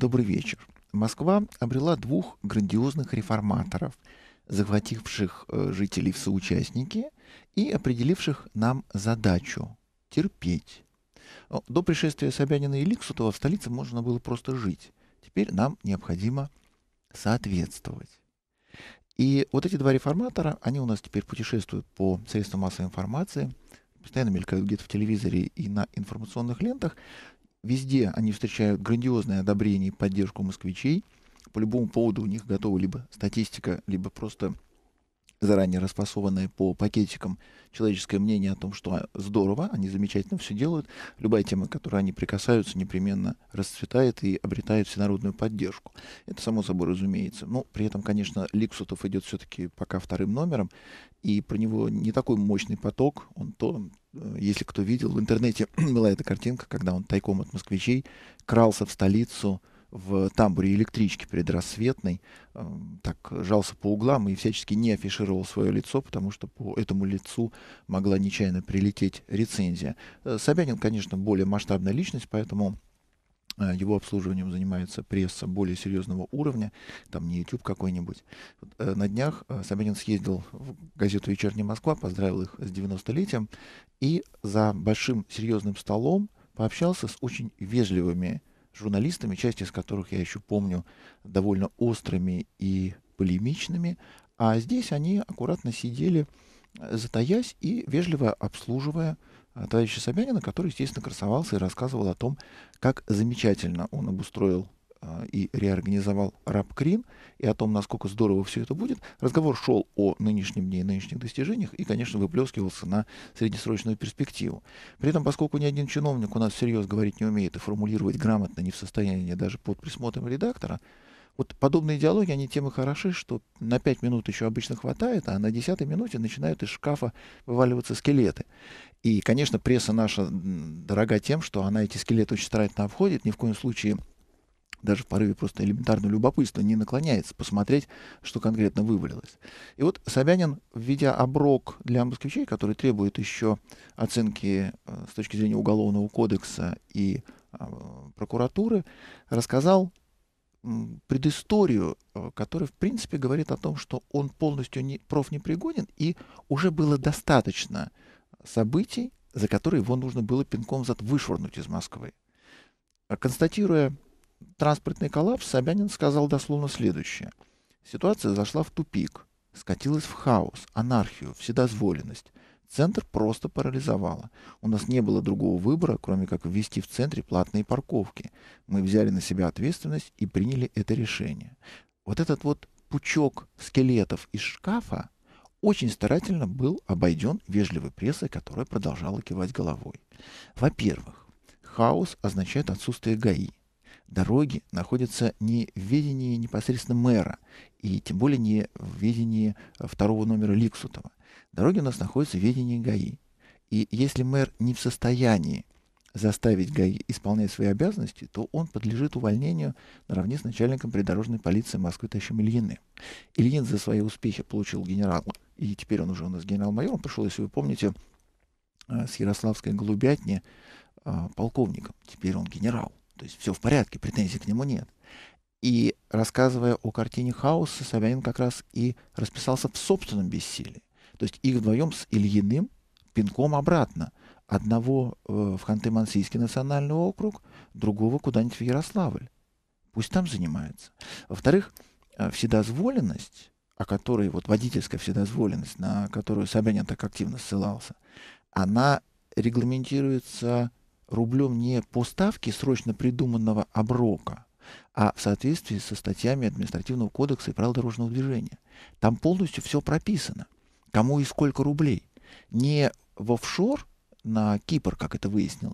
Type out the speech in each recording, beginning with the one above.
Добрый вечер. Москва обрела двух грандиозных реформаторов, захвативших жителей в соучастники и определивших нам задачу — терпеть. До пришествия Собянина и Ликсутова в столице можно было просто жить. Теперь нам необходимо соответствовать. И вот эти два реформатора, они у нас теперь путешествуют по средствам массовой информации, постоянно мелькают где-то в телевизоре и на информационных лентах. Везде они встречают грандиозное одобрение и поддержку москвичей. По любому поводу у них готова либо статистика, либо просто заранее распасованное по пакетикам человеческое мнение о том, что здорово, они замечательно все делают. Любая тема, к которой они прикасаются, непременно расцветает и обретает всенародную поддержку. Это само собой разумеется. Но при этом, конечно, Ликсутов идет все-таки пока вторым номером, и про него не такой мощный поток. Если кто видел, в интернете была эта картинка, когда он тайком от москвичей крался в столицу в тамбуре электрички предрассветной, так жался по углам и всячески не афишировал свое лицо, потому что по этому лицу могла нечаянно прилететь рецензия. Собянин, конечно, более масштабная личность, поэтому его обслуживанием занимается пресса более серьезного уровня, там не YouTube какой-нибудь. На днях Собянин съездил в газету «Вечерняя Москва», поздравил их с 90-летием, и за большим серьезным столом пообщался с очень вежливыми журналистами, часть из которых я еще помню довольно острыми и полемичными, а здесь они аккуратно сидели, затаясь и вежливо обслуживая товарища Собянина, который, естественно, красовался и рассказывал о том, как замечательно он обустроил и реорганизовал Рабкрин, и о том, насколько здорово все это будет. Разговор шел о нынешнем дне и нынешних достижениях и, конечно, выплескивался на среднесрочную перспективу. При этом, поскольку ни один чиновник у нас всерьез говорить не умеет и формулировать грамотно не в состоянии даже под присмотром редактора, вот подобные диалоги, они тем и хороши, что на 5 минут еще обычно хватает, а на 10-й минуте начинают из шкафа вываливаться скелеты. И, конечно, пресса наша дорога тем, что она эти скелеты очень старательно обходит, ни в коем случае даже в порыве просто элементарного любопытства не наклоняется посмотреть, что конкретно вывалилось. И вот Собянин, введя оброк для москвичей, который требует еще оценки с точки зрения Уголовного кодекса и прокуратуры, рассказал предысторию, которая, в принципе, говорит о том, что он полностью профнепригоден, и уже было достаточно событий, за которые его нужно было пинком зад вышвырнуть из Москвы. Констатируя транспортный коллапс, Собянин сказал дословно следующее. Ситуация зашла в тупик, скатилась в хаос, анархию, вседозволенность. Центр просто парализовало. У нас не было другого выбора, кроме как ввести в центре платные парковки. Мы взяли на себя ответственность и приняли это решение. Вот этот вот пучок скелетов из шкафа очень старательно был обойден вежливой прессой, которая продолжала кивать головой. Во-первых, хаос означает отсутствие ГАИ. Дороги находятся не в ведении непосредственно мэра, и тем более не в ведении второго номера Ликсутова. Дороги у нас находятся в ведении ГАИ. И если мэр не в состоянии заставить ГАИ исполнять свои обязанности, то он подлежит увольнению наравне с начальником придорожной полиции Москвы товарищем Ильиным. Ильин за свои успехи получил генерала, и теперь он уже у нас генерал-майор. Он пришел, если вы помните, с Ярославской голубятни полковником. Теперь он генерал. То есть все в порядке, претензий к нему нет. И рассказывая о картине хаоса, Собянин как раз и расписался в собственном бессилии. То есть их вдвоем с Ильиным пинком обратно. Одного в Ханты-Мансийский национальный округ, другого куда-нибудь в Ярославль. Пусть там занимаются. Во-вторых, вседозволенность, о которой, вот водительская вседозволенность, на которую Собянин так активно ссылался, она регламентируется рублем не по ставке срочно придуманного оброка, а в соответствии со статьями Административного кодекса и правил дорожного движения. Там полностью все прописано. Кому и сколько рублей. Не в офшор на Кипр, как это выяснилось,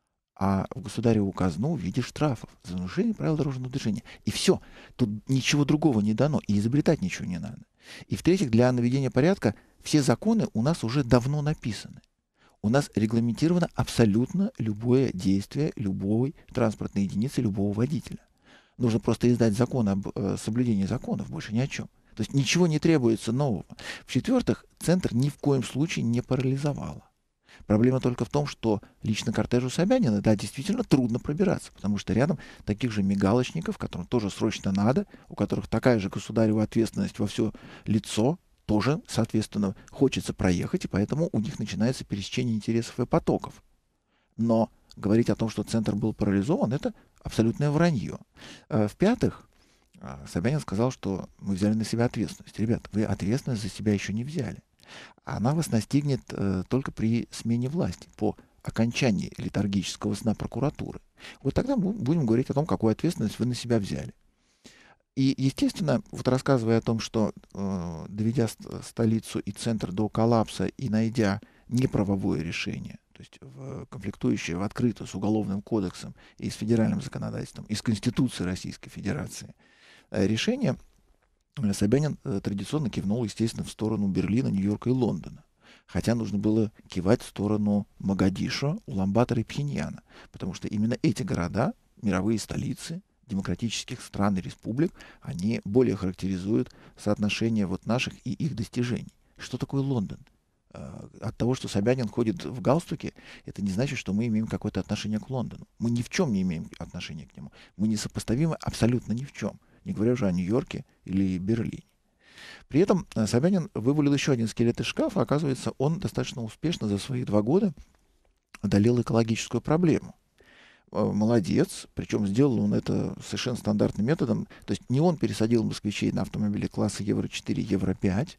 а в государеву казну в виде штрафов за нарушение правил дорожного движения. И все. Тут ничего другого не дано, и изобретать ничего не надо. И в-третьих, для наведения порядка все законы у нас уже давно написаны. У нас регламентировано абсолютно любое действие любой транспортной единицы, любого водителя. Нужно просто издать закон об соблюдении законов, больше ни о чем. То есть ничего не требуется нового. В-четвертых, центр ни в коем случае не парализовало. Проблема только в том, что лично кортежу Собянина, да, действительно трудно пробираться, потому что рядом таких же мигалочников, которым тоже срочно надо, у которых такая же государевая ответственность во все лицо, тоже, соответственно, хочется проехать, и поэтому у них начинается пересечение интересов и потоков. Но говорить о том, что центр был парализован, это абсолютное вранье. В-пятых, Собянин сказал, что мы взяли на себя ответственность. Ребят, вы ответственность за себя еще не взяли. Она вас настигнет только при смене власти, по окончании летаргического сна прокуратуры. Вот тогда мы будем говорить о том, какую ответственность вы на себя взяли. И, естественно, вот рассказывая о том, что доведя столицу и центр до коллапса и найдя неправовое решение, то есть конфликтующее в открытую с Уголовным кодексом и с федеральным законодательством, и с Конституцией Российской Федерации, решение, Собянин традиционно кивнул, естественно, в сторону Берлина, Нью-Йорка и Лондона. Хотя нужно было кивать в сторону Могадишо, Улан-Батора и Пхеньяна, потому что именно эти города, мировые столицы демократических стран и республик, они более характеризуют соотношение вот наших и их достижений. Что такое Лондон? От того, что Собянин ходит в галстуке, это не значит, что мы имеем какое-то отношение к Лондону. Мы ни в чем не имеем отношения к нему. Мы несопоставимы абсолютно ни в чем. Не говоря уже о Нью-Йорке или Берлине. При этом Собянин вывалил еще один скелет из шкафа. Оказывается, он достаточно успешно за свои 2 года одолел экологическую проблему. Молодец, причем сделал он это совершенно стандартным методом. То есть не он пересадил москвичей на автомобили класса Евро-4, Евро-5,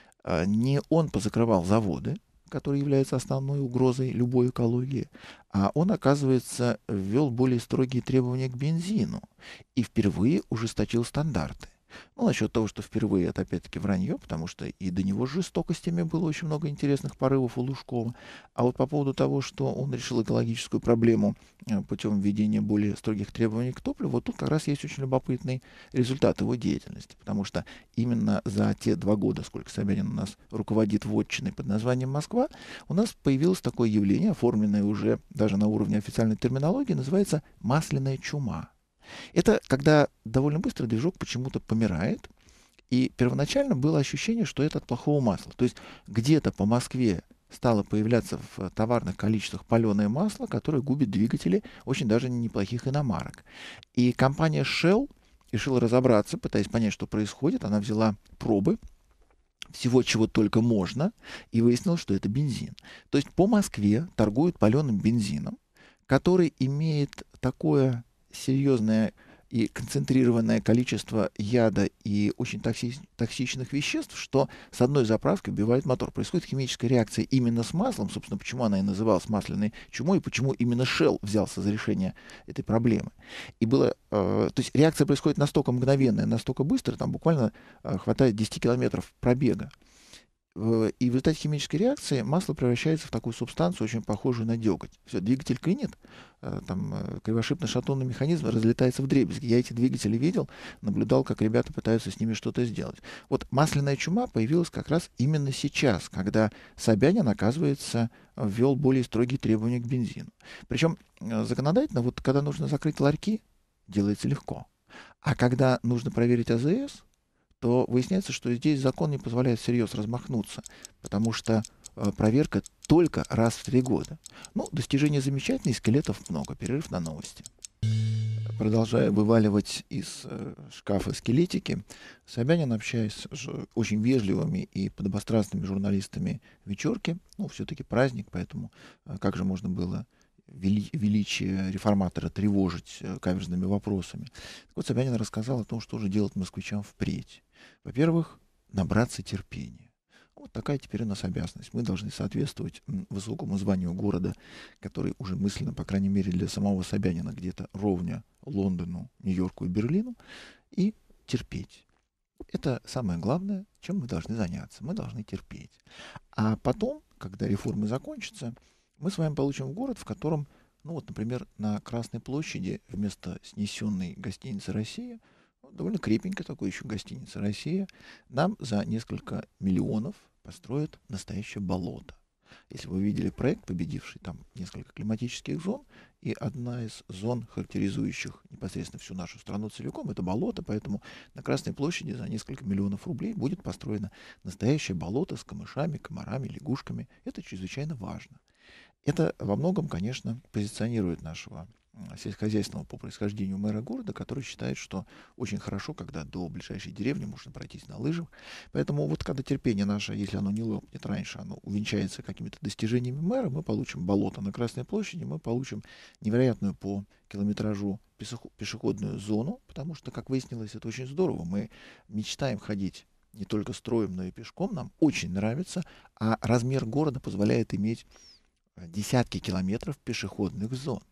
не он позакрывал заводы, которые являются основной угрозой любой экологии, а он, оказывается, ввел более строгие требования к бензину и впервые ужесточил стандарты. Ну, насчет того, что впервые, это опять-таки вранье, потому что и до него с жестокостями было очень много интересных порывов у Лужкова. А вот по поводу того, что он решил экологическую проблему путем введения более строгих требований к топливу, вот тут как раз есть очень любопытный результат его деятельности, потому что именно за те 2 года, сколько Собянин у нас руководит вотчиной под названием Москва, у нас появилось такое явление, оформленное уже даже на уровне официальной терминологии, называется масляная чума. Это когда довольно быстро движок почему-то помирает, и первоначально было ощущение, что это от плохого масла. То есть где-то по Москве стало появляться в товарных количествах паленое масло, которое губит двигатели очень даже неплохих иномарок. И компания Shell решила разобраться, пытаясь понять, что происходит. Она взяла пробы всего, чего только можно, и выяснила, что это бензин. То есть по Москве торгуют паленым бензином, который имеет такое серьезное и концентрированное количество яда и очень токсичных веществ, что с одной заправки убивает мотор. Происходит химическая реакция именно с маслом, собственно, почему она и называлась масляной чумой, и почему именно Shell взялся за решение этой проблемы. И было, то есть реакция происходит настолько мгновенная, настолько быстро, там буквально хватает 10 километров пробега. И в результате химической реакции масло превращается в такую субстанцию, очень похожую на деготь. Все, двигатель клинит, кривошипно-шатунный механизм разлетается вдребезги. Я эти двигатели видел, наблюдал, как ребята пытаются с ними что-то сделать. Вот масляная чума появилась как раз именно сейчас, когда Собянин, оказывается, ввел более строгие требования к бензину. Причем законодательно, вот когда нужно закрыть ларьки, делается легко. А когда нужно проверить АЗС, то выясняется, что здесь закон не позволяет всерьез размахнуться, потому что проверка только раз в 3 года. Ну, достижения замечательные, скелетов много, перерыв на новости. Продолжая вываливать из шкафа скелетики, Собянин, общаясь с очень вежливыми и подобострастными журналистами вечерки, ну, все-таки праздник, поэтому как же можно было величие реформатора тревожить каверзными вопросами. Так вот, Собянин рассказал о том, что же делать москвичам впредь. Во-первых, набраться терпения. Вот такая теперь у нас обязанность. Мы должны соответствовать высокому званию города, который уже мысленно, по крайней мере, для самого Собянина где-то ровня Лондону, Нью-Йорку и Берлину, и терпеть. Это самое главное, чем мы должны заняться. Мы должны терпеть. А потом, когда реформы закончатся, мы с вами получим город, в котором, ну вот, например, на Красной площади вместо снесенной гостиницы «Россия», ну, довольно крепенькой такой еще гостиницы «Россия», нам за несколько миллионов построят настоящее болото. Если вы видели проект, победивший, там несколько климатических зон, и одна из зон, характеризующих непосредственно всю нашу страну целиком, это болото, поэтому на Красной площади за несколько миллионов рублей будет построено настоящее болото с камышами, комарами, лягушками. Это чрезвычайно важно. Это во многом, конечно, позиционирует нашего сельскохозяйственного по происхождению мэра города, который считает, что очень хорошо, когда до ближайшей деревни можно пройтись на лыжах. Поэтому вот когда терпение наше, если оно не лопнет раньше, оно увенчается какими-то достижениями мэра, мы получим болото на Красной площади, мы получим невероятную по километражу пешеходную зону, потому что, как выяснилось, это очень здорово. Мы мечтаем ходить не только строем, но и пешком. Нам очень нравится, а размер города позволяет иметь десятки километров пешеходных зон.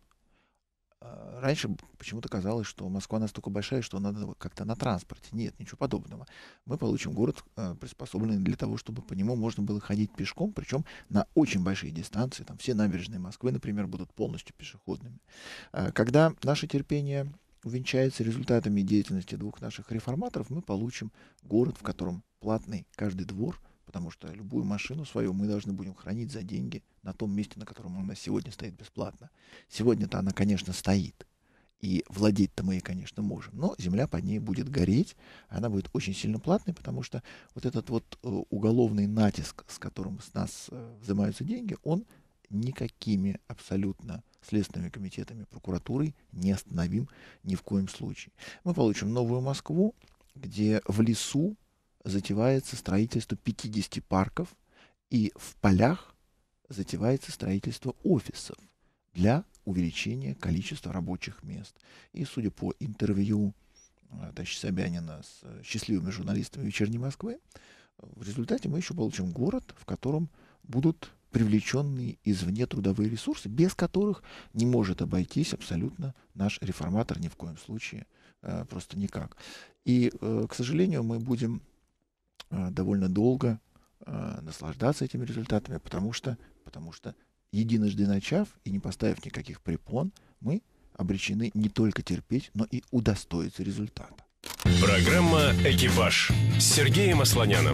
Раньше почему-то казалось, что Москва настолько большая, что надо как-то на транспорте. Нет, ничего подобного. Мы получим город, приспособленный для того, чтобы по нему можно было ходить пешком, причем на очень большие дистанции. Там все набережные Москвы, например, будут полностью пешеходными. Когда наше терпение увенчается результатами деятельности двух наших реформаторов, мы получим город, в котором платный каждый двор, потому что любую машину свою мы должны будем хранить за деньги на том месте, на котором она сегодня стоит бесплатно. Сегодня-то она, конечно, стоит, и владеть-то мы ей, конечно, можем, но земля под ней будет гореть, она будет очень сильно платной, потому что вот этот вот уголовный натиск, с которым с нас взимаются деньги, он никакими абсолютно следственными комитетами, прокуратурой не остановим ни в коем случае. Мы получим новую Москву, где в лесу затевается строительство 50 парков, и в полях затевается строительство офисов для увеличения количества рабочих мест. И, судя по интервью товарища Собянина с счастливыми журналистами «Вечерней Москвы», в результате мы еще получим город, в котором будут привлеченные извне трудовые ресурсы, без которых не может обойтись абсолютно наш реформатор ни в коем случае, просто никак. И, к сожалению, мы будем довольно долго наслаждаться этими результатами, потому что единожды начав и не поставив никаких препон, мы обречены не только терпеть, но и удостоиться результата. Программа «Экипаж» с Сергеем Асланяном.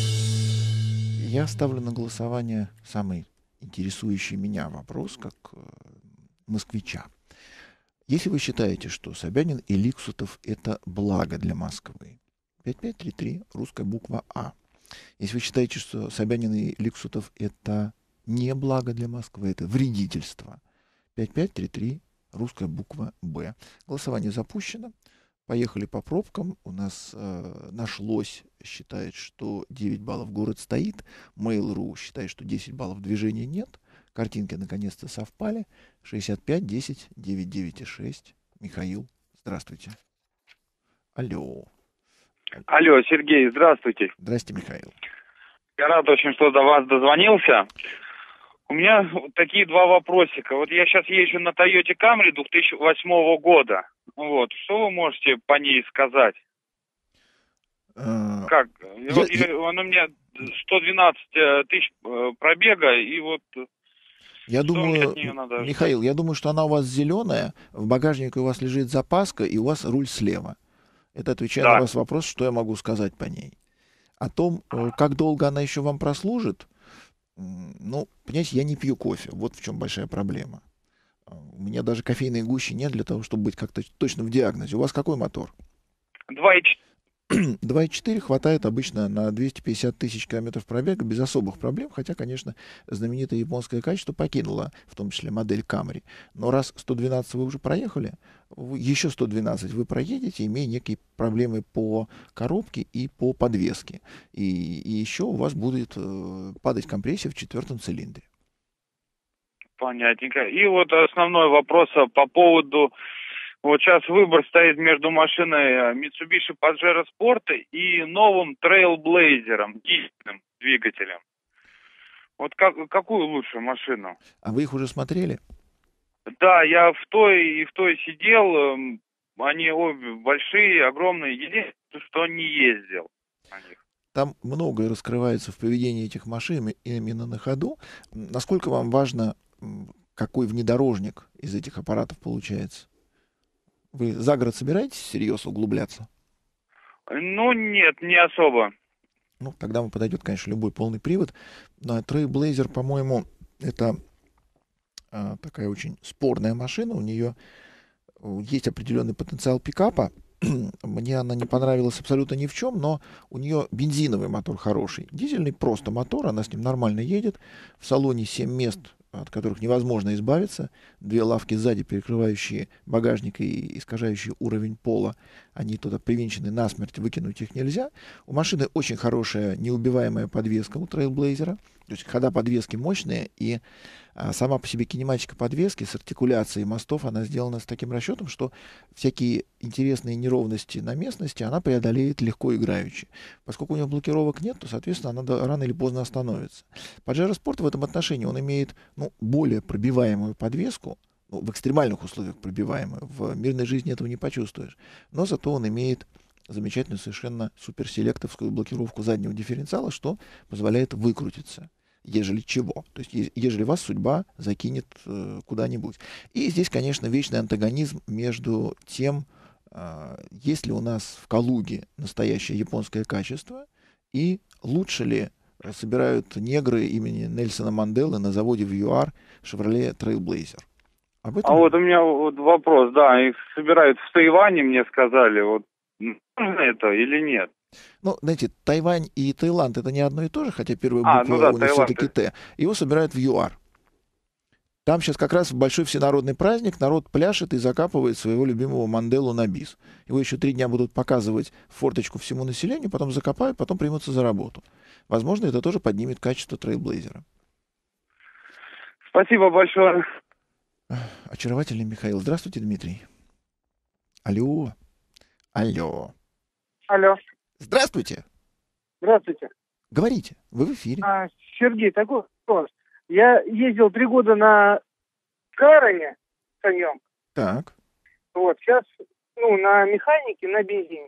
Я ставлю на голосование самый интересующий меня вопрос, как москвича. Если вы считаете, что Собянин и Ликсутов — это благо для Москвы, 5533, русская буква А. Если вы считаете, что Собянин и Ликсутов — это не благо для Москвы, это вредительство, 5533, русская буква Б. Голосование запущено. Поехали по пробкам. У нас наш лось считает, что 9 баллов город стоит. Mail.ru считает, что 10 баллов движения нет. Картинки наконец-то совпали. 65, 10, 9, 9 и 6. Михаил, здравствуйте. Алло. Алло, Сергей, здравствуйте. Здрасте, Михаил. Я рад очень, что до вас дозвонился. У меня такие два вопросика. Вот я сейчас езжу на Toyota Camry 2008 года. Вот, что вы можете по ней сказать? Как? Она у меня 112 тысяч пробега, и вот... Я думаю, Михаил, я думаю, что она у вас зеленая, в багажнике у вас лежит запаска, и у вас руль слева. Это отвечает на ваш вопрос, что я могу сказать по ней. О том, как долго она еще вам прослужит, ну, понимаете, я не пью кофе. Вот в чем большая проблема. У меня даже кофейной гущи нет для того, чтобы быть как-то точно в диагнозе. У вас какой мотор? 2.4. 2.4 хватает обычно на 250 тысяч километров пробега без особых проблем, хотя, конечно, знаменитое японское качество покинуло, в том числе модель Camry. Но раз 112 вы уже проехали, еще 112 вы проедете, имея некие проблемы по коробке и по подвеске. И еще у вас будет падать компрессия в 4-м цилиндре. Понятненько. И вот основной вопрос по поводу... Вот сейчас выбор стоит между машиной Mitsubishi Pajero Sport и новым Trailblazer, дизельным двигателем. Вот какую лучше машину? А вы их уже смотрели? Да, я в той и в той сидел. Они обе большие, огромные. Единственное, что не ездил на них. Там многое раскрывается в поведении этих машин именно на ходу. Насколько вам важно, какой внедорожник из этих аппаратов получается? Вы за город собираетесь всерьез углубляться? Ну, нет, не особо. Ну, тогда вам подойдет, конечно, любой полный привод. Но Trailblazer, по-моему, это такая очень спорная машина. У нее есть определенный потенциал пикапа. Мне она не понравилась абсолютно ни в чем, но у нее бензиновый мотор хороший. Дизельный просто мотор, она с ним нормально едет. В салоне 7 мест от которых невозможно избавиться. Две лавки сзади, перекрывающие багажник и искажающие уровень пола, они туда привинчены насмерть, выкинуть их нельзя. У машины очень хорошая неубиваемая подвеска у Trailblazer. То есть хода подвески мощные, и сама по себе кинематика подвески с артикуляцией мостов, она сделана с таким расчетом, что всякие интересные неровности на местности она преодолеет легко играючи. Поскольку у нее блокировок нет, то, соответственно, она рано или поздно остановится. Pajero Sport в этом отношении, он имеет более пробиваемую подвеску, в экстремальных условиях пробиваемую, в мирной жизни этого не почувствуешь, но зато он имеет замечательную совершенно суперселектовскую блокировку заднего дифференциала, что позволяет выкрутиться, ежели чего. То есть, ежели вас судьба закинет куда-нибудь. И здесь, конечно, вечный антагонизм между тем, есть ли у нас в Калуге настоящее японское качество, и лучше ли собирают негры имени Нельсона Манделы на заводе в ЮАР Chevrolet Trailblazer. Об этом... А вот у меня вот вопрос, да, их собирают в Тайване, мне сказали, вот нужно это или нет? Ну, знаете, Тайвань и Таиланд — это не одно и то же, хотя первая буква у них все-таки Т. Его собирают в ЮАР. Там сейчас как раз большой всенародный праздник, народ пляшет и закапывает своего любимого Манделу на бис. Его еще 3 дня будут показывать в форточку всему населению, потом закопают, потом примутся за работу. Возможно, это тоже поднимет качество Trailblazer. Спасибо большое. Очаровательный Михаил. Здравствуйте, Дмитрий. Алло. Алло. Алло. Здравствуйте. Здравствуйте. Говорите, вы в эфире. Сергей, такой вопрос. Я ездил 3 года на Карене конем. Так. Вот, сейчас, на механике, на бензине.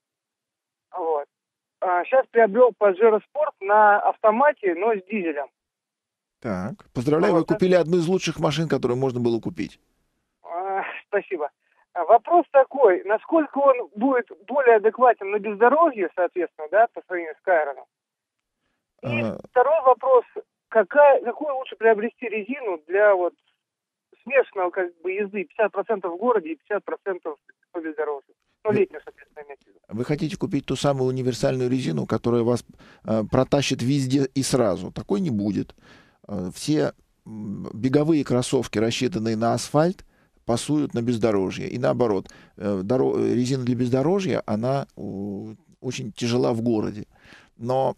Вот. Сейчас приобрел Pajero Sport на автомате, но с дизелем. Так. Поздравляю, вы купили одну из лучших машин, которую можно было купить. Спасибо. Вопрос такой, насколько он будет более адекватен на бездорожье, соответственно, да, по сравнению с Кайроном. И второй вопрос, какую лучше приобрести резину для вот смешанного езды, 50% в городе и 50% по бездорожью. Летнюю, соответственно, имеется в виду. Вы хотите купить ту самую универсальную резину, которая вас протащит везде и сразу. Такой не будет. Все беговые кроссовки, рассчитанные на асфальт, пасуют на бездорожье. И наоборот, резина для бездорожья, она очень тяжела в городе. Но,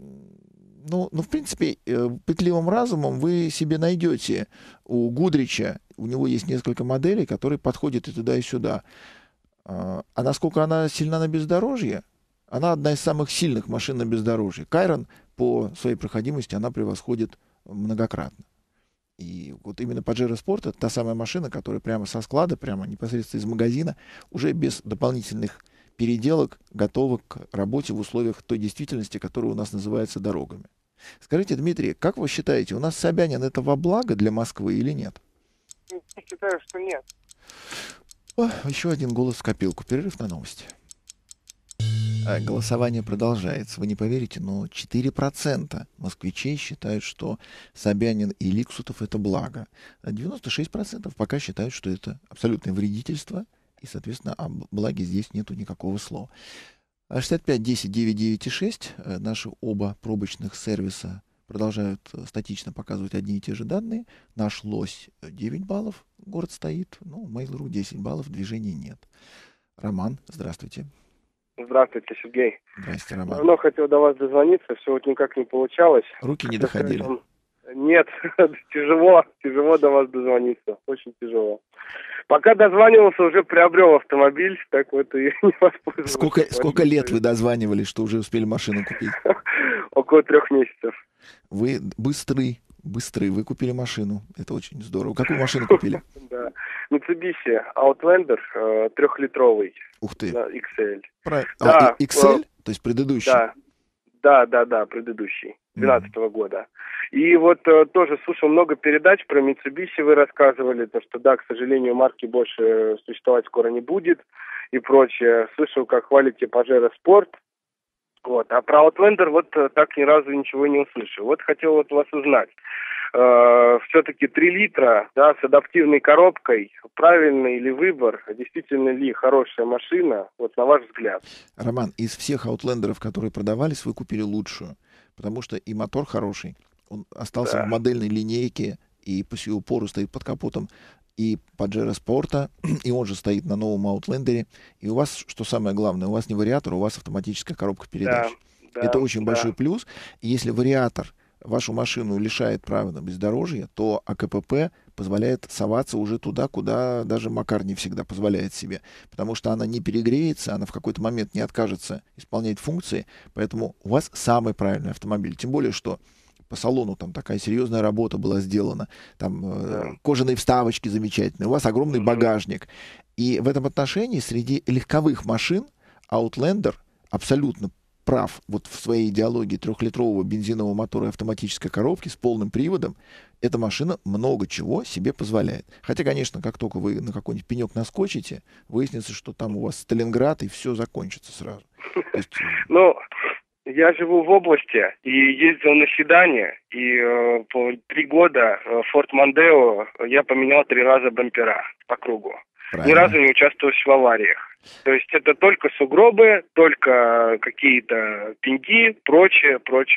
в принципе, пытливым разумом вы себе найдете у Гудрича, у него есть несколько моделей, которые подходят и туда, и сюда. А насколько она сильна на бездорожье? Она одна из самых сильных машин на бездорожье. Кайрон по своей проходимости она превосходит многократно. И вот именно Pajero Sport — это та самая машина, которая прямо со склада, прямо непосредственно из магазина, уже без дополнительных переделок готова к работе в условиях той действительности, которая у нас называется дорогами. Скажите, Дмитрий, как вы считаете, у нас Собянин — это во благо для Москвы или нет? Я считаю, что нет. Еще один голос в копилку. Перерыв на новости. Голосование продолжается. Вы не поверите, но 4% москвичей считают, что Собянин и Ликсутов — это благо. А 96% пока считают, что это абсолютное вредительство, и, соответственно, о благе здесь нету никакого слова. 65-10-996 наши оба пробочных сервиса продолжают статично показывать одни и те же данные. Наш лось 9 баллов, город стоит. Mail.ru 10 баллов, движений нет. Роман, здравствуйте. Здравствуйте, Сергей. Здравствуйте, Роман. Давно хотел до вас дозвониться, все вот никак не получалось. Руки не доходили? Нет, тяжело до вас дозвониться, очень тяжело. Пока дозванивался, уже приобрел автомобиль, так вот и не воспользовался. Сколько лет вы дозванивались, что уже успели машину купить? Около 3 месяцев. Вы быстрый, вы купили машину, это очень здорово. Какую машину купили? Да, Mitsubishi Outlander 3-литровый. Ух ты. XL. Да, XL? То есть предыдущий? Да, предыдущий, 2012 года. И вот тоже слушал много передач про Mitsubishi, вы рассказывали, то, что да, к сожалению, марки больше существовать скоро не будет и прочее. Слышал, как хвалите Pajero Sport. Вот. А про Outlander вот так ни разу ничего не услышал. Вот хотел вот вас узнать. Все-таки 3 литра, да, с адаптивной коробкой, правильный ли выбор, действительно ли хорошая машина, вот на ваш взгляд? Роман, из всех Outlander'ов, которые продавались, вы купили лучшую, потому что и мотор хороший, он остался в модельной линейке и по сию пору стоит под капотом и Pajero Sport, и он же стоит на новом Outlander. И у вас, что самое главное, у вас не вариатор, у вас автоматическая коробка передач. Да, Это очень большой плюс. И если вариатор вашу машину лишает права на бездорожье, то АКПП позволяет соваться уже туда, куда даже Макар не всегда позволяет себе. Потому что она не перегреется, она в какой-то момент не откажется исполнять функции. Поэтому у вас самый правильный автомобиль. Тем более, что по салону там такая серьезная работа была сделана. Там кожаные вставочки замечательные. У вас огромный багажник. И в этом отношении среди легковых машин Outlander абсолютно прав вот в своей идеологии трехлитрового бензинового мотора и автоматической коробки с полным приводом. Эта машина много чего себе позволяет. Хотя, конечно, как только вы на какой-нибудь пенек наскочите, выяснится, что там у вас Сталинград, и все закончится сразу. Ну, я живу в области и ездил на седане, и по 3 года Ford Mondeo я поменял 3 раза бампера по кругу. Правильно. Ни разу не участвовал в авариях. То есть это только сугробы, только какие-то пеньки, прочее.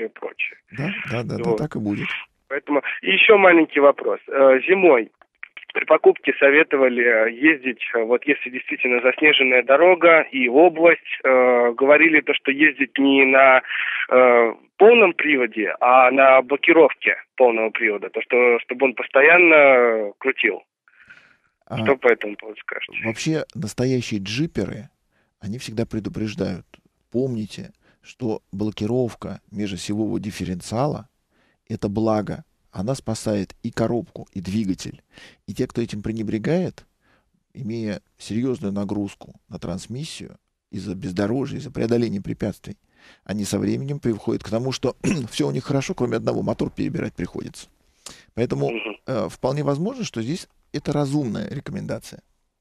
Да, так и будет. Поэтому и еще маленький вопрос. Зимой при покупке советовали ездить, вот если действительно заснеженная дорога и область, говорили то, что ездить не на полном приводе, а на блокировке полного привода, то что чтобы он постоянно крутил. Что по этому поводу скажете? Вообще, настоящие джиперы, они всегда предупреждают. Помните, что блокировка межосевого дифференциала — это благо. Она спасает и коробку, и двигатель. И те, кто этим пренебрегает, имея серьезную нагрузку на трансмиссию из-за бездорожья, из-за преодоления препятствий, они со временем приходят к тому, что все у них хорошо, кроме одного, мотор перебирать приходится. Поэтому вполне возможно, что здесь это разумная рекомендация.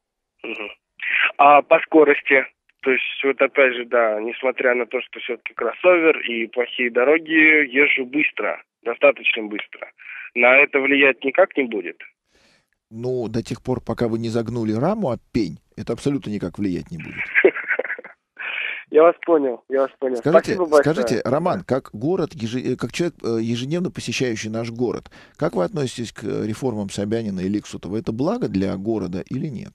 А по скорости? То есть, вот опять же, да, несмотря на то, что все-таки кроссовер и плохие дороги, езжу быстро, достаточно быстро. На это влиять никак не будет? Ну, до тех пор, пока вы не загнули раму об пень, это абсолютно никак влиять не будет. Я вас понял. Скажите, Роман, как как человек, ежедневно посещающий наш город, как вы относитесь к реформам Собянина и Ликсутова? Это благо для города или нет?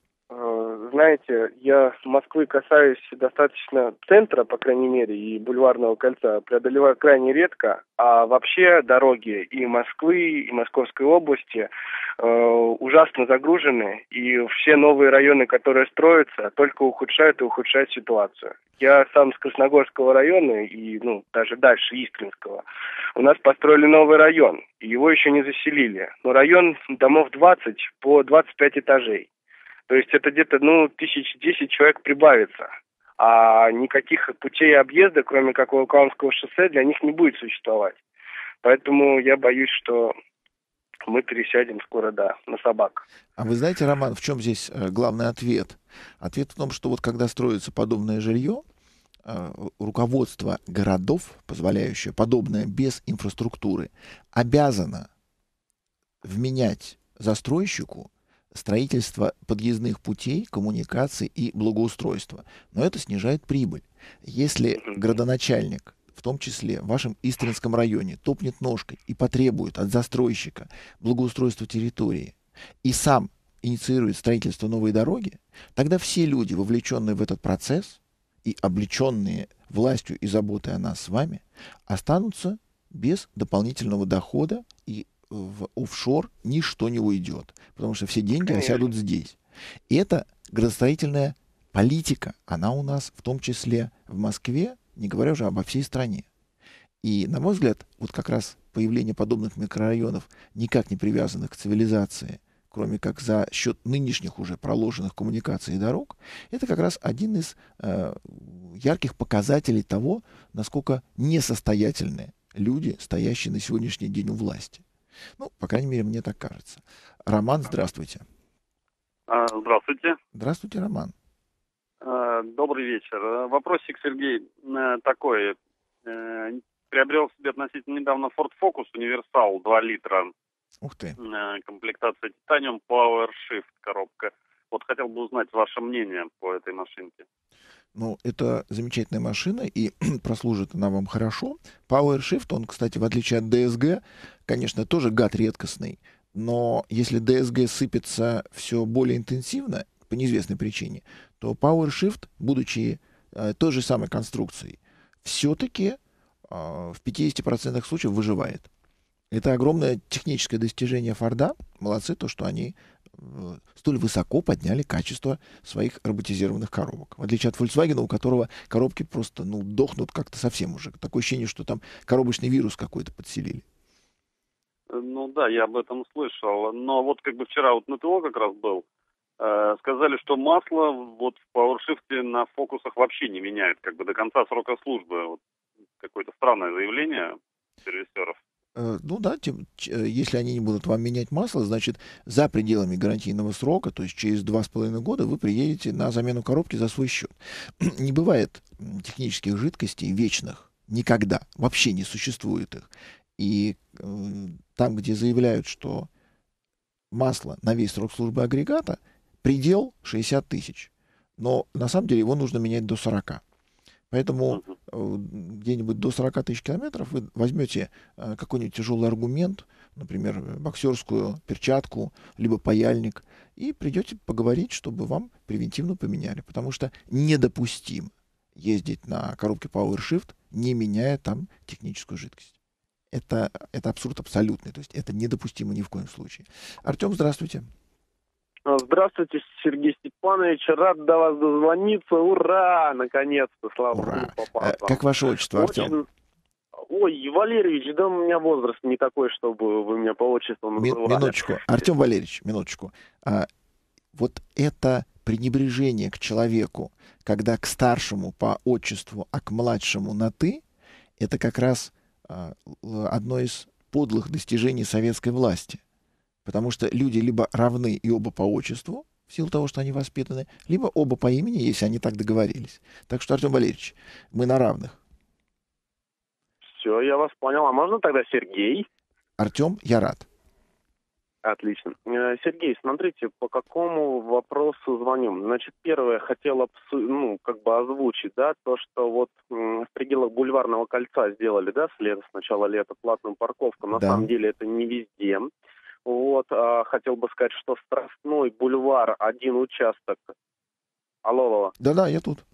Знаете, я с Москвы касаюсь достаточно центра, по крайней мере, и Бульварного кольца, преодолеваю крайне редко, а вообще дороги и Москвы, и Московской области ужасно загружены, и все новые районы, которые строятся, только ухудшают ситуацию. Я сам с Красногорского района, и даже дальше Истринского. У нас построили новый район, и его еще не заселили. Но район домов 20 по 25 этажей. То есть это где-то, 1010 человек прибавится. А никаких путей объезда, кроме как Волоколамского шоссе, для них не будет существовать. Поэтому я боюсь, что мы пересядем скоро, на собак. А вы знаете, Роман, в чем здесь главный ответ? Ответ в том, что вот когда строится подобное жилье, руководство городов, позволяющее подобное без инфраструктуры, обязано вменять застройщику строительство подъездных путей, коммуникаций и благоустройства. Но это снижает прибыль. Если градоначальник, в том числе в вашем Истринском районе, топнет ножкой и потребует от застройщика благоустройства территории и сам инициирует строительство новой дороги, тогда все люди, вовлеченные в этот процесс и облеченные властью и заботой о нас с вами, останутся без дополнительного дохода, и в офшор ничто не уйдет, потому что все деньги осядут здесь. И это градостроительная политика, она у нас в том числе в Москве, не говоря уже обо всей стране. И, на мой взгляд, вот как раз появление подобных микрорайонов, никак не привязанных к цивилизации, кроме как за счет нынешних уже проложенных коммуникаций и дорог, это как раз один из ярких показателей того, насколько несостоятельны люди, стоящие на сегодняшний день у власти. По крайней мере, мне так кажется. Роман, здравствуйте. Здравствуйте. Здравствуйте, Роман. Добрый вечер. Вопросик, Сергей, такой. Приобрел себе относительно недавно Ford Focus Универсал 2 литра. Ух ты. Комплектация Titanium Power Shift коробка. Вот хотел бы узнать ваше мнение по этой машинке. Это замечательная машина, и прослужит она вам хорошо. Power Shift, он, кстати, в отличие от DSG, конечно, тоже гад редкостный, Но если DSG сыпется все более интенсивно, по неизвестной причине, то PowerShift, будучи той же самой конструкцией, все-таки в 50% случаев выживает. Это огромное техническое достижение Форда. Молодцы, то, что они столь высоко подняли качество своих роботизированных коробок. В отличие от Volkswagen, у которого коробки просто дохнут как-то совсем уже. Такое ощущение, что там коробочный вирус какой-то подселили. Ну да, я об этом слышал. Но вот как бы вчера вот на ТО как раз был. Сказали, что масло вот в PowerShift на фокусах вообще не меняет, как бы до конца срока службы. Вот какое-то странное заявление сервисеров. Ну да, если они не будут вам менять масло, значит, за пределами гарантийного срока, то есть через 2,5 года, вы приедете на замену коробки за свой счет. Не бывает технических жидкостей вечных. Никогда. Вообще не существует их. И там, где заявляют, что масло на весь срок службы агрегата, предел 60 тысяч. Но на самом деле его нужно менять до 40. Поэтому где-нибудь до 40 тысяч километров вы возьмете какой-нибудь тяжелый аргумент, например, боксерскую перчатку, либо паяльник, и придете поговорить, чтобы вам превентивно поменяли. Потому что недопустимо ездить на коробке PowerShift, не меняя там техническую жидкость. Это абсурд абсолютный. То есть это недопустимо ни в коем случае. Артем, здравствуйте. Здравствуйте, Сергей Степанович. Рад до вас дозвониться. Ура! Наконец-то, слава богу, попался. Как ваше отчество, Артем? Ой, Валерьевич, да у меня возраст не такой, чтобы вы меня по отчеству называли. Минуточку. Артем Валерьевич, минуточку. Вот это пренебрежение к человеку, когда к старшему по отчеству, а к младшему на «ты», это как раз одно из подлых достижений советской власти. Потому что люди либо равны и оба по отчеству, в силу того, что они воспитаны, либо оба по имени, если они так договорились. Так что, Артем Валерьевич, мы на равных. Все, я вас понял. А можно тогда Сергей? Артем, я рад. Отлично. Сергей, смотрите, по какому вопросу звоню. Значит, первое, хотел озвучить, да, то, что вот в пределах Бульварного кольца сделали, да, с начала лета платную парковку. На самом деле это не везде. Вот, хотел бы сказать, что Страстной бульвар, один участок. Алло. Да, я тут.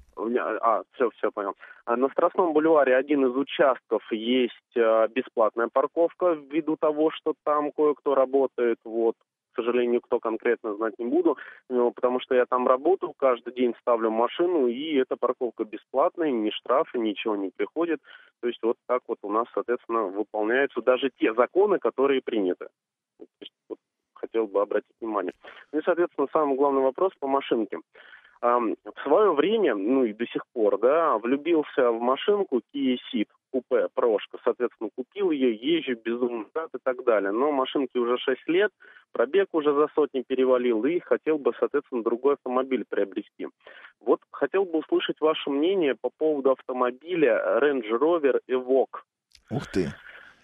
Все понял. На Страстном бульваре один из участков есть бесплатная парковка ввиду того, что там кое-кто работает. Вот, к сожалению, кто конкретно знать не буду, потому что я там работаю, каждый день ставлю машину, и эта парковка бесплатная, ни штрафы, ничего не приходит. То есть вот так вот у нас, соответственно, выполняются даже те законы, которые приняты. Вот, хотел бы обратить внимание. Ну и, соответственно, самый главный вопрос по машинке. В свое время, и до сих пор, да, влюбился в машинку Kia Ceed, купе, прошка, соответственно, купил ее, езжу безумно рад и так далее. Но машинке уже 6 лет, пробег уже за 100 перевалил, и хотел бы, соответственно, другой автомобиль приобрести. Вот хотел бы услышать ваше мнение по поводу автомобиля Range Rover Evoque. Ух ты!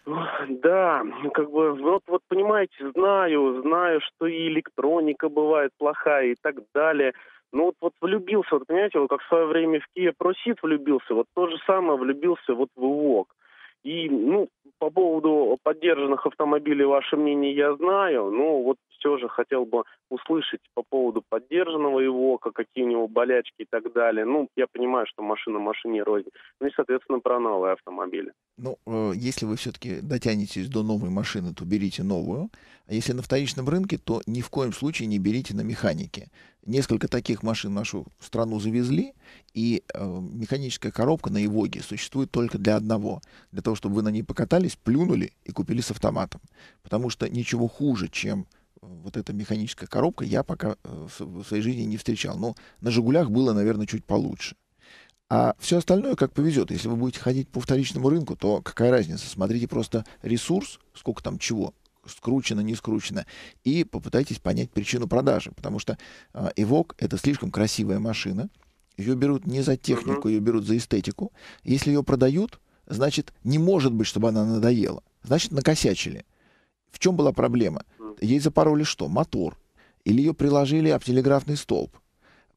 Да, вот понимаете, знаю, что и электроника бывает плохая и так далее. Ну вот влюбился, понимаете, вот как в свое время в Kia Proceed влюбился, вот то же самое влюбился вот в Evoque. И, по поводу поддержанных автомобилей ваше мнение я знаю, но вот все же хотел бы услышать по поводу поддержанного Evoque, какие у него болячки и так далее. Я понимаю, что машина машине рознь. И, соответственно, про новые автомобили. Если вы все-таки дотянетесь до новой машины, то берите новую. А если на вторичном рынке, то ни в коем случае не берите на механике. Несколько таких машин в нашу страну завезли, и механическая коробка на Evoque существует только для одного. Для того, чтобы вы на ней покатались, плюнули и купили с автоматом. Потому что ничего хуже, чем вот эта механическая коробка, я пока в своей жизни не встречал. Но на «Жигулях» было, наверное, чуть получше. А все остальное как повезет. Если вы будете ходить по вторичному рынку, то какая разница? Смотрите просто ресурс, сколько там чего, скручено, не скручено, и попытайтесь понять причину продажи. Потому что Evoque — это слишком красивая машина. Ее берут не за технику, ее берут за эстетику. Если ее продают, значит, не может быть, чтобы она надоела. Значит, накосячили. В чем была проблема? Ей запороли что? Мотор. Или ее приложили об телеграфный столб.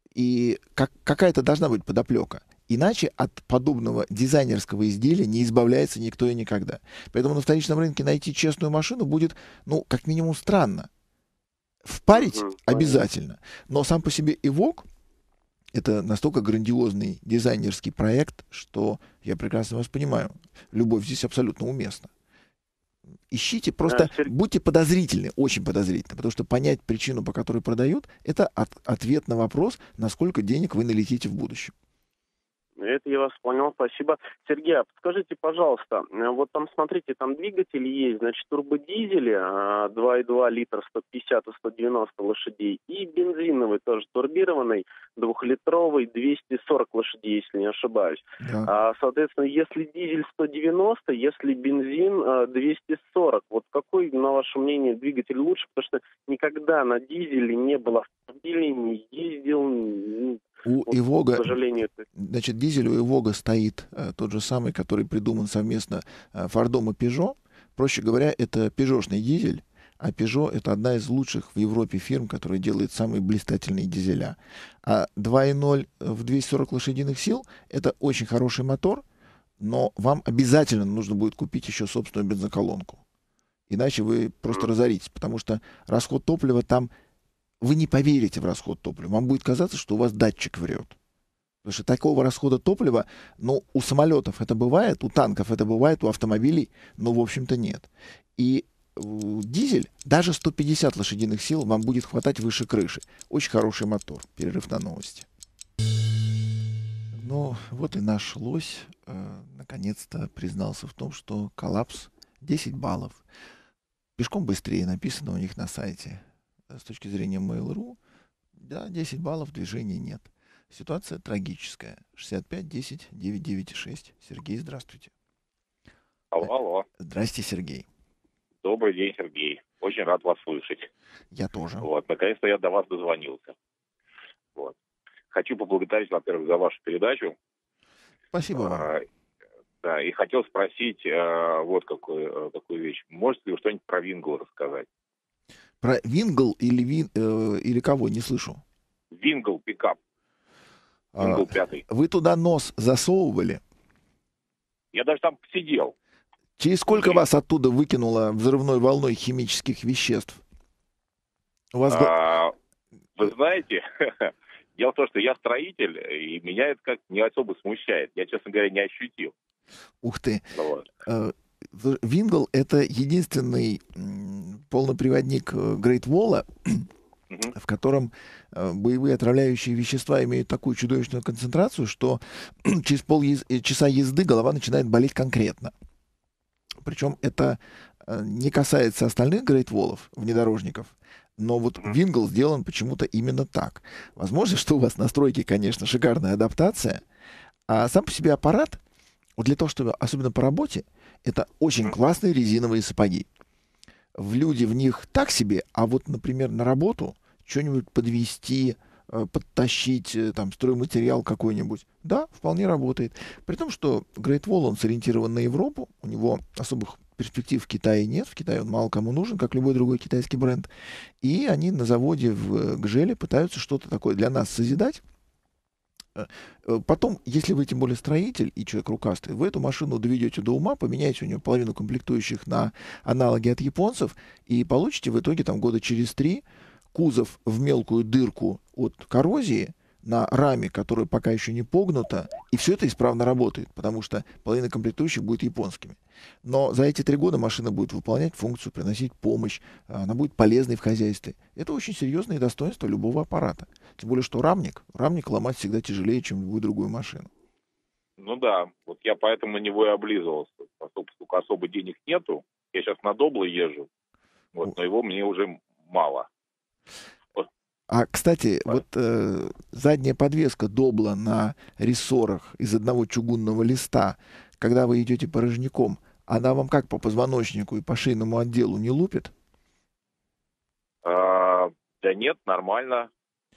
И какая-то должна быть подоплека. Иначе от подобного дизайнерского изделия не избавляется никто и никогда. Поэтому на вторичном рынке найти честную машину будет, ну, как минимум, странно. Впарить обязательно. Но сам по себе Evoque — это настолько грандиозный дизайнерский проект, что я прекрасно вас понимаю. Любовь здесь абсолютно уместна. Ищите, просто будьте подозрительны, очень подозрительны, потому что понять причину, по которой продают, это ответ на вопрос, насколько денег вы налетите в будущем. Это я вас понял, спасибо. Сергей, а подскажите, пожалуйста, вот там, смотрите, там двигатели есть, значит, турбодизели 2,2 литра, 150 и 190 лошадей, и бензиновый, тоже турбированный, 2-литровый, 240 лошадей, если не ошибаюсь. Да. Соответственно, если дизель 190, если бензин 240, вот какой, на ваше мнение, двигатель лучше? Потому что никогда на дизеле не было автомобилей, не ездил. У Evoque, к сожалению, значит, дизель у Evoque стоит тот же самый, который придуман совместно Фордом и Peugeot. Проще говоря, это пежошный дизель, а Peugeot — это одна из лучших в Европе фирм, которая делает самые блистательные дизеля. А 2.0 в 240 лошадиных сил — это очень хороший мотор, но вам обязательно нужно будет купить еще собственную бензоколонку. Иначе вы просто разоритесь, потому что расход топлива там... Вы не поверите в расход топлива. Вам будет казаться, что у вас датчик врет. Потому что такого расхода топлива, ну, у самолетов это бывает, у танков это бывает, у автомобилей, но, в общем-то, нет. И дизель, даже 150 лошадиных сил вам будет хватать выше крыши. Очень хороший мотор. Перерыв на новости. Ну, вот и наш лось наконец-то признался в том, что коллапс 10 баллов. Пешком быстрее написано у них на сайте. С точки зрения Mail.ru, да, 10 баллов, движения нет. Ситуация трагическая. 65 10 996. Сергей, здравствуйте. Алло. Здрасте, Сергей. Добрый день, Сергей. Очень рад вас слышать. Я тоже. Вот, наконец-то я до вас дозвонился. Вот. Хочу поблагодарить, во-первых, за вашу передачу. Спасибо вам. Да, и хотел спросить вот какую вещь. Можете ли вы что-нибудь про Вингл рассказать? Про Вингл или кого? Не слышу. Вингл пикап. Вингл 5. Вы туда нос засовывали? Я даже там посидел. Через сколько вас оттуда выкинуло взрывной волной химических веществ? У вас Вы знаете, дело в том, что я строитель, и меня это как не особо смущает. Я, честно говоря, не ощутил. Ух ты. Вингл — это единственный полноприводник Great Wall, в котором боевые отравляющие вещества имеют такую чудовищную концентрацию, что через полчаса езды голова начинает болеть конкретно. Причем это не касается остальных Great Wall'ов, внедорожников, но вот Вингл сделан почему-то именно так. Возможно, что у вас на стройке, конечно, шикарная адаптация, а сам по себе аппарат, вот для того, чтобы, особенно по работе, это очень классные резиновые сапоги. Люди в них так себе, а вот, например, на работу что-нибудь подвести, подтащить, там, стройматериал какой-нибудь, да, вполне работает. При том, что Great Wall, он сориентирован на Европу, у него особых перспектив в Китае нет, в Китае он мало кому нужен, как любой другой китайский бренд. И они на заводе в Гжеле пытаются что-то такое для нас созидать. Потом, если вы тем более строитель и человек рукастый, вы эту машину доведете до ума, поменяете у нее половину комплектующих на аналоги от японцев и получите в итоге там года через 3 кузов в мелкую дырку от коррозии на раме, которая пока еще не погнута, и все это исправно работает, потому что половина комплектующих будет японскими. Но за эти 3 года машина будет выполнять функцию, приносить помощь, она будет полезной в хозяйстве. Это очень серьезное достоинство любого аппарата. Тем более, что рамник ломать всегда тяжелее, чем любую другую машину. Ну да, вот я поэтому на него и облизывался. Поскольку особо денег нету, я сейчас на Добло езжу, вот, но его мне уже мало. А, кстати, вот задняя подвеска Добла на рессорах из одного чугунного листа, когда вы идете порожняком, она вам как по позвоночнику и по шейному отделу не лупит? Да нет, нормально.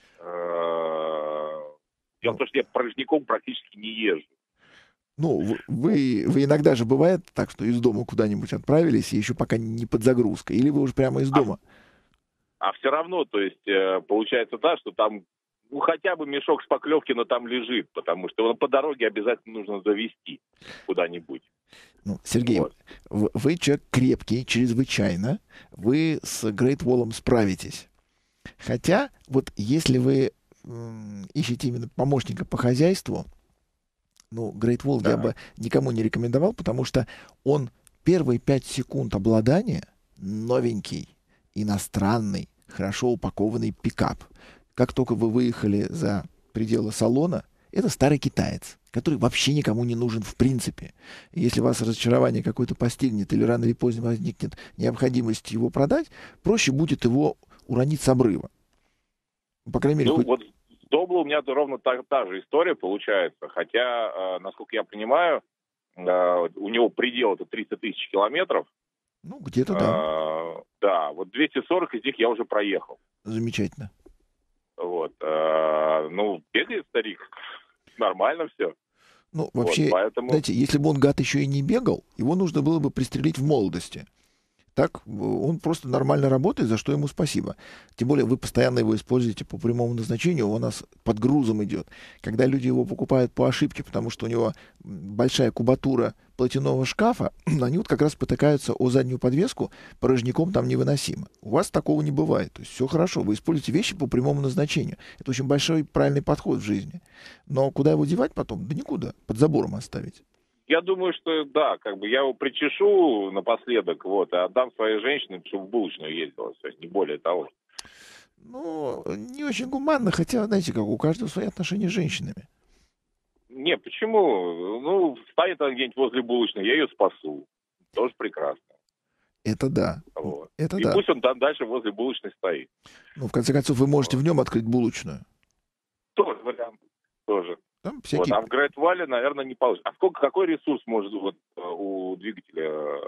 Дело в том, что я порожняком практически не езжу. Ну, вы иногда же бывает так, что из дома куда-нибудь отправились, и еще пока не под загрузкой, или вы уже прямо из дома? А все равно, то есть, получается, да, что там, ну, хотя бы мешок шпаклевки, но там лежит, потому что его по дороге обязательно нужно завести куда-нибудь. Ну, Сергей, Вот. вы человек крепкий, чрезвычайно. Вы с Great Wall'ом справитесь. Хотя, вот если вы ищете именно помощника по хозяйству, ну, Great Wall я бы никому не рекомендовал, потому что он первые 5 секунд обладания новенький, иностранный, хорошо упакованный пикап. Как только вы выехали за пределы салона, это старый китаец, который вообще никому не нужен в принципе. И если вас разочарование какое-то постигнет или рано или поздно возникнет необходимость его продать, проще будет его уронить с обрыва. По крайней мере, Ну, вот с Добло у меня ровно та же история получается. Хотя, насколько я понимаю, у него предел это 300 тысяч километров. Ну, где-то да. Да, вот 240 из них я уже проехал. Замечательно. Вот. Ну, бегает старик. Нормально все. Ну, вообще, вот, поэтому... знаете, если бы он, гад, еще и не бегал, его нужно было бы пристрелить в молодости. Так он просто нормально работает, за что ему спасибо. Тем более вы постоянно его используете по прямому назначению, он у нас под грузом идет. Когда люди его покупают по ошибке, потому что у него большая кубатура платяного шкафа, они вот как раз потыкаются о заднюю подвеску, порожняком там невыносимо. У вас такого не бывает. То есть все хорошо, вы используете вещи по прямому назначению. Это очень большой правильный подход в жизни. Но куда его девать потом? Да никуда. Под забором оставить. Я думаю, что да, как бы я его причешу напоследок, вот, и отдам своей женщине, чтобы в булочную ездила, все, не более того. Ну, не очень гуманно, хотя, знаете, как у каждого свои отношения с женщинами. Не, почему? Ну, стоит она где-нибудь возле булочной, я ее спасу. Тоже прекрасно. Это да. Вот. Это и да. пусть он там дальше возле булочной стоит. Ну, в конце концов, вы можете в нем открыть булочную. Тоже вариант. Тоже. Там всякие... Вот, а в Great Wall, наверное, не получится. А какой ресурс может вот у двигателя?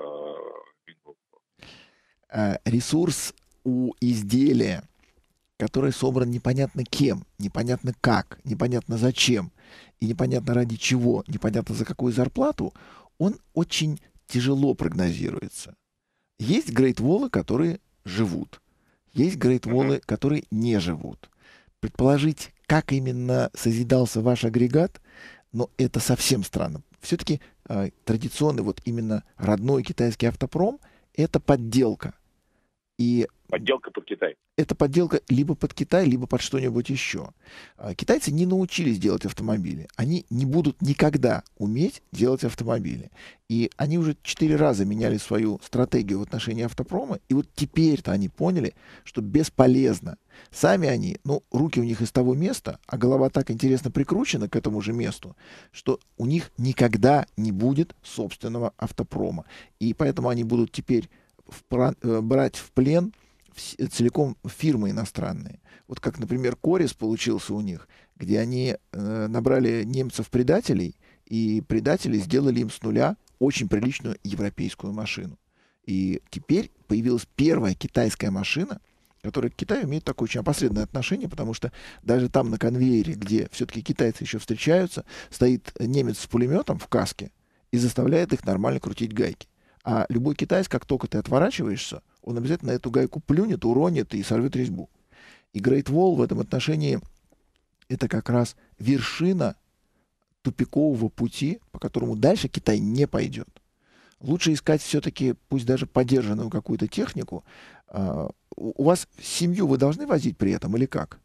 Ресурс у изделия, который собран непонятно кем, непонятно как, непонятно зачем, и непонятно ради чего, непонятно за какую зарплату, он очень тяжело прогнозируется. Есть Great Wall'ы, которые живут. Есть Great Wall'ы, которые не живут. Предположить, как именно созидался ваш агрегат, но это совсем странно. Все-таки традиционный, вот именно родной китайский автопром, это подделка. И подделка под Китай. Это подделка либо под Китай, либо под что-нибудь еще. Китайцы не научились делать автомобили. Они не будут никогда уметь делать автомобили. И они уже 4 раза меняли свою стратегию в отношении автопрома. И вот теперь-то они поняли, что бесполезно. Сами они, ну, руки у них из того места, а голова так интересно прикручена к этому же месту, что у них никогда не будет собственного автопрома. И поэтому они будут теперь брать в плен целиком фирмы иностранные. Вот как, например, Корис получился у них, где они набрали немцев-предателей, и предатели сделали им с нуля очень приличную европейскую машину. И теперь появилась первая китайская машина, которая к Китаю имеет такое очень опосредованное отношение, потому что даже там на конвейере, где все-таки китайцы еще встречаются, стоит немец с пулеметом в каске и заставляет их нормально крутить гайки. А любой китаец, как только ты отворачиваешься, он обязательно эту гайку плюнет, уронит и сорвет резьбу. И Great Wall в этом отношении это как раз вершина тупикового пути, по которому дальше Китай не пойдет. Лучше искать все-таки, пусть даже подержанную какую-то технику. У вас семью вы должны возить при этом или как?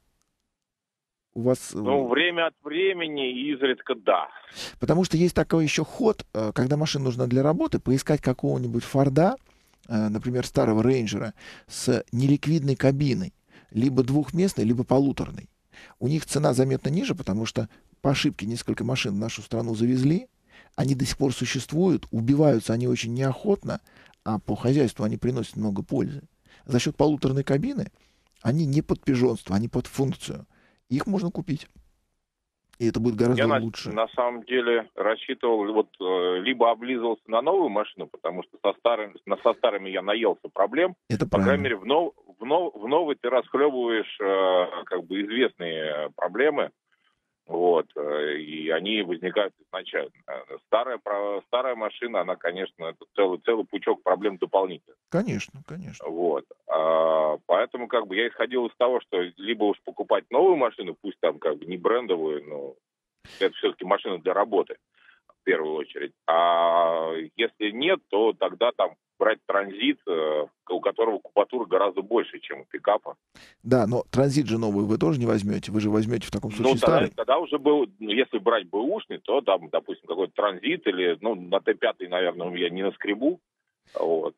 У вас... Ну, время от времени изредка да. Потому что есть такой еще ход, когда машина нужна для работы, поискать какого-нибудь Форда, например, старого Рейнджера, с неликвидной кабиной, либо двухместной, либо полуторной. У них цена заметно ниже, потому что по ошибке несколько машин в нашу страну завезли, они до сих пор существуют, убиваются они очень неохотно, а по хозяйству они приносят много пользы. За счет полуторной кабины они не под пижонство, они под функцию. Их можно купить. И это будет гораздо лучше. Я на самом деле рассчитывал, вот либо облизывался на новую машину, потому что со старыми я наелся проблем. Это по правильно. крайней мере, в новой ты расхлебываешь как бы известные проблемы. Вот, и они возникают изначально. Старая машина, она, конечно, это целый пучок проблем дополнительных. Конечно, конечно. Вот. Поэтому как бы я исходил из того, что либо уж покупать новую машину, пусть там как бы не брендовую, но это все-таки машина для работы в первую очередь. А если нет, то тогда там брать транзит, у которого кубатура гораздо больше, чем у пикапа. Да, но транзит же новый вы тоже не возьмете. Вы же возьмете в таком случае старый. Тогда уже был, если брать бэушный, то там, допустим, какой-то транзит или, на Т5, наверное, я не наскребу. Вот.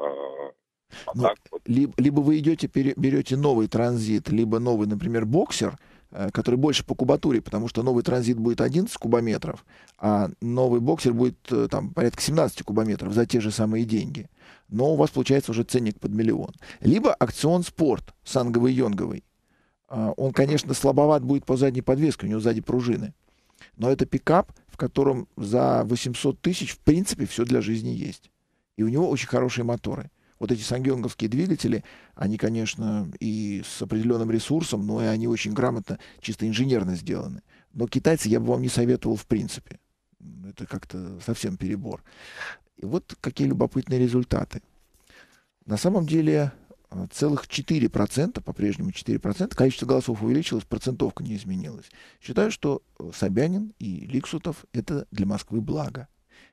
Вот. Либо вы берете новый транзит, либо новый, например, боксер, который больше по кубатуре, потому что новый транзит будет 11 кубометров, а новый боксер будет там порядка 17 кубометров за те же самые деньги. Но у вас получается уже ценник под миллион. Либо акцион спорт санговый-йонговый. Он, конечно, слабоват будет по задней подвеске, у него сзади пружины. Но это пикап, в котором за 800 тысяч в принципе все для жизни есть. И у него очень хорошие моторы. Вот эти сангёнговские двигатели, они, конечно, и с определенным ресурсом, но и они очень грамотно, чисто инженерно сделаны. Но китайцы я бы вам не советовал в принципе. Это как-то совсем перебор. И вот какие любопытные результаты. На самом деле целых 4%, по-прежнему 4%, количество голосов увеличилось, процентовка не изменилась. Считаю, что Собянин и Ликсутов — это для Москвы благо.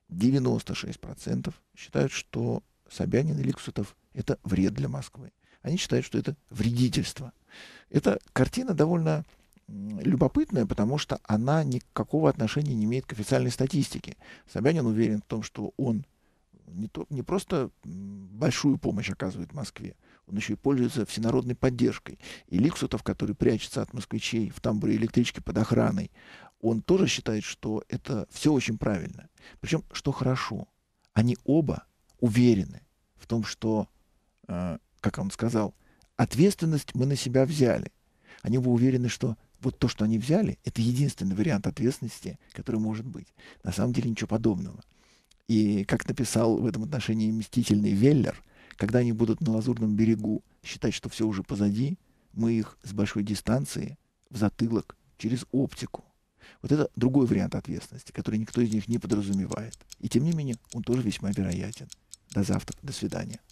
96% считают, что Собянин и Ликсутов — это вред для Москвы. Они считают, что это вредительство. Эта картина довольно любопытная, потому что она никакого отношения не имеет к официальной статистике. Собянин уверен в том, что он не просто большую помощь оказывает Москве, он еще и пользуется всенародной поддержкой. И Ликсутов, который прячется от москвичей в тамбуре электрички под охраной, он тоже считает, что это все очень правильно. Причем, что хорошо, они оба уверены в том, что, как он сказал, ответственность мы на себя взяли. Они оба уверены, что вот то, что они взяли, это единственный вариант ответственности, который может быть. На самом деле ничего подобного. И, как написал в этом отношении мстительный Веллер, когда они будут на Лазурном берегу считать, что все уже позади, мы их с большой дистанции в затылок через оптику. Вот это другой вариант ответственности, который никто из них не подразумевает. И тем не менее, он тоже весьма вероятен. До завтра. До свидания.